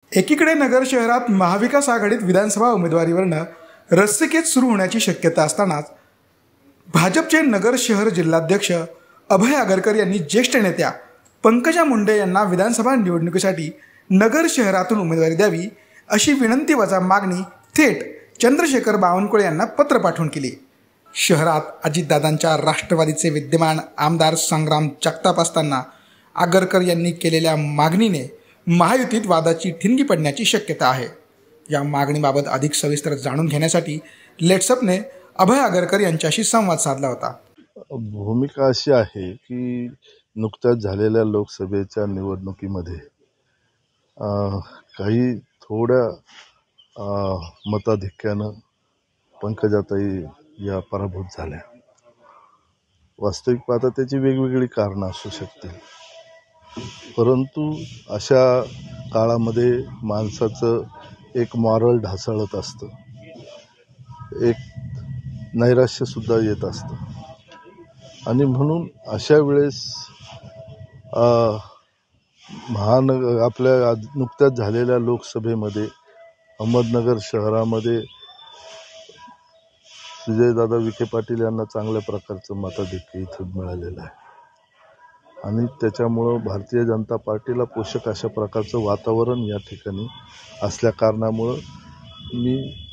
एकीकडे नगर शहरात महाविकास आघाडीत विधानसभा उमेदवारीवरनं रस्सीखेच सुरू होण्याची शक्यता असतानाच भाजपचे नगर शहर जिल्हाध्यक्ष अभय आगरकर यांनी ज्येष्ठ नेत्या पंकजा मुंडे यांना विधानसभा निवडणुकीसाठी नगर शहरातून उमेदवारी द्यावी अशी विनंती वजा मागणी थेट चंद्रशेखर बावनकुळे यांना पत्र पाठवून केली। शहरात अजितदादांच्या राष्ट्रवादीचे विद्यमान आमदार संग्राम जगताप असताना आगरकर यांनी केलेल्या मागणीने महायुतीत वादाची ठिणगी पडण्याची शक्यता आहे। या मागणीबाबत अधिक सविस्तर जाणून घेण्यासाठी लेट्सअपने अभय आगरकर यांच्याशी संवाद साधला होता। भूमिका अशी आहे की नुकत्याच झालेल्या लोकसभेच्या निवडणुकीमध्ये काही थोड्या मताधिक्यानं पंकजाताई या पराभूत झाल्या। वास्तविक पाहता त्याची वेगवेगळी कारणं असू शकतील, परंतु अशा काळामध्ये माणसाचं एक मॉरल ढासळत असतं, एक नैराश्यसुद्धा येत असतं आणि म्हणून अशा वेळेस आपल्या नुकत्याच झालेल्या लोकसभेमध्ये अहमदनगर शहरामध्ये सुजयदादा विखे पाटील यांना चांगल्या प्रकारचं मताधिक्य इथं मिळालेलं आहे आणि त्याच्यामुळं भारतीय जनता पार्टीला पोषक अशा प्रकारचं वातावरण या ठिकाणी असल्या कारणामुळं मी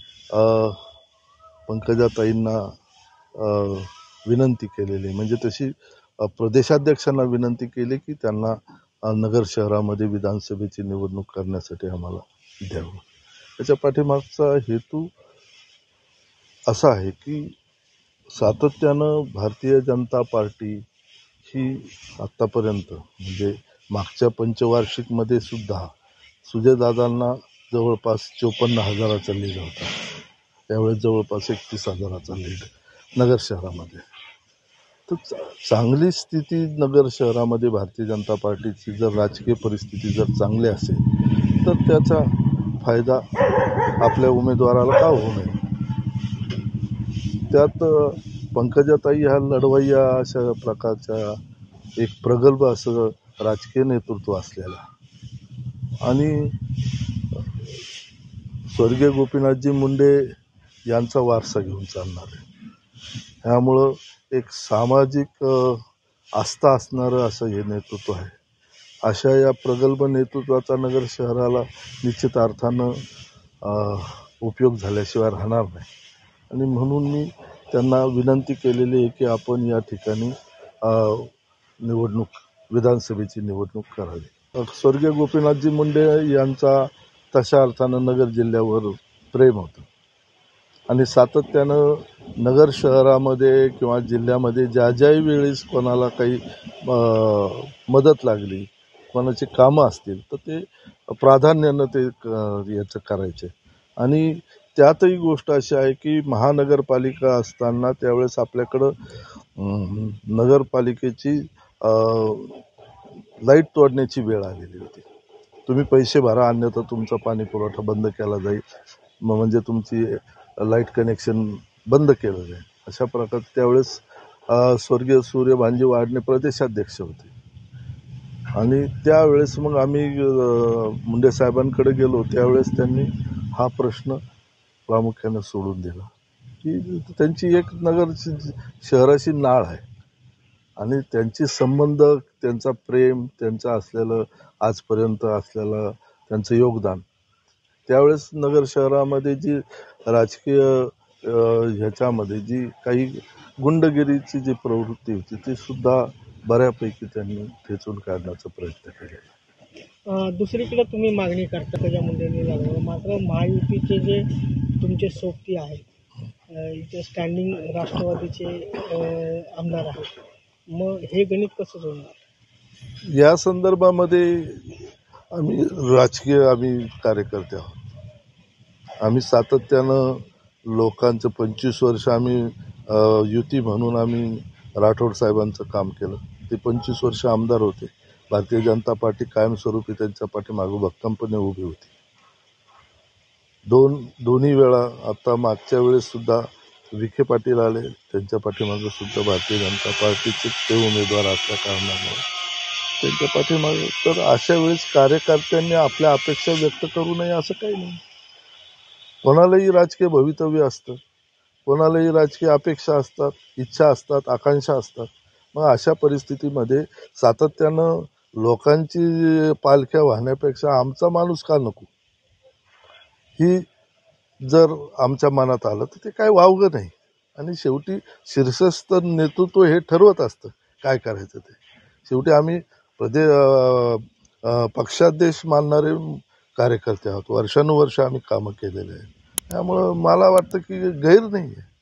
पंकजाताईंना विनंती केलेली, म्हणजे तशी प्रदेशाध्यक्षांना विनंती केली की त्यांना नगर शहरामध्ये विधानसभेची निवडणूक करण्यासाठी आम्हाला द्यावं। त्याच्या पाठीमागचा हेतू असा आहे की सातत्यानं भारतीय जनता पार्टी ही आत्तापर्यंत म्हणजे मागच्या पंचवार्षिकमध्ये सुद्धा सुजयदादांना जवळपास 54,000चा लीड होता, त्यावेळेस जवळपास 31,000चा लीड नगर शहरामध्ये। तर चांगली स्थिती नगर शहरामध्ये भारतीय जनता पार्टीची जर राजकीय परिस्थिती जर चांगली असेल तर त्याचा फायदा आपल्या उमेदवाराला का होऊ नये। त्यात पंकजाताई ह्या लढवय्या अशा प्रकारच्या एक प्रगल्भ असं राजकीय नेतृत्व असलेला आणि स्वर्गीय गोपीनाथजी मुंडे यांचा वारसा घेऊन चालणार आहे, त्यामुळं एक सामाजिक आस्था असणारं असं हे नेतृत्व आहे। अशा या प्रगल्भ नेतृत्वाचा नगर शहराला निश्चित अर्थानं उपयोग झाल्याशिवाय राहणार नाही आणि म्हणून मी त्यांना विनंती केलेली आहे की आपण या ठिकाणी विधानसभेची निवडणूक करावी। स्वर्गीय गोपीनाथजी मुंडे यांचा तशा अर्थानं नगर जिल्ह्यावर प्रेम होतं आणि सातत्यानं नगर शहरामध्ये किंवा जिल्ह्यामध्ये ज्याही वेळेस कोणाला काही मदत लागली, कोणाची कामं असतील तर ते प्राधान्यानं ते याचं करायचे आणि त्यातही गोष्ट अशी आहे की महानगरपालिका असताना त्यावेळेस आपल्याकडं नगरपालिकेची लाईट तोडण्याची वेळ आलेली होती। तुम्ही पैसे भरा अन्यथा तुमचा पाणी पुरवठा बंद केला जाईल, म्हणजे तुमची लाईट कनेक्शन बंद केलं जाईल, अशा प्रकारे त्यावेळेस स्वर्गीय सूर्य भांजी वाडणे प्रदेशाध्यक्ष होते आणि त्यावेळेस मग आम्ही मुंडे साहेबांकडे गेलो, त्यावेळेस त्यांनी हा प्रश्न प्रामुख्यानं सोडून दिला की त्यांची एक नगर शहराशी नाळ आहे आणि त्यांचे संबंध, त्यांचा प्रेम, त्यांचं असलेलं आजपर्यंत असलेलं त्यांचं योगदान, त्यावेळेस नगर शहरामध्ये जी राजकीय ह्याच्यामध्ये जी काही गुंडगिरीची जी प्रवृत्ती होती ती सुद्धा बऱ्यापैकी त्यांनी ठेचून काढण्याचा प्रयत्न केला। दुसरीकडे तुम्ही मागणी करता त्याच्या मुंडेंनी लागलं, मात्र महायुतीचे जे तुमचे सोबती आहेत, इथे स्टँडिंग राष्ट्रवादीचे आमदार आहेत, मग हे गणित कसं जुळणार? या संदर्भामध्ये आम्ही कार्यकर्ते आहोत। आम्ही सातत्यानं लोकांचं 25 वर्ष आम्ही युती म्हणून आम्ही राठोड साहेबांचं काम केलं। ते 25 वर्ष आमदार होते, भारतीय जनता पार्टी कायमस्वरूपी त्यांच्या पाठीमागं भक्कमपणे उभी होती। दोन्ही वेळा, आता मागच्या वेळेस सुद्धा विखे पाटील आले, त्यांच्या पाठीमागं सुद्धा भारतीय जनता पार्टीचे ते उमेदवार असल्या कारणामुळे त्यांच्या पाठीमागे. तर अशा वेळेस कार्यकर्त्यांनी आपल्या अपेक्षा व्यक्त करू नये असं काही नाही. कोणालाही राजकीय भवितव्य असतं, कोणालाही राजकीय अपेक्षा असतात, इच्छा असतात, आकांक्षा असतात. मग अशा परिस्थितीमध्ये सातत्यानं लोकांची पालख्या वाहण्यापेक्षा आमचा माणूस का नको, ही जर आमच्या मनात आलं तर ते काय वावगं नाही. आणि शेवटी शीर्षस्थ नेतृत्व हे ठरवत असतं काय करायचं ते. शेवटी आम्ही पक्षादेश मानणारे कार्यकर्ते आहोत. वर्षानुवर्ष आम्ही कामं केलेले आहेत. त्यामुळं मला वाटतं की गैर नाही आहे.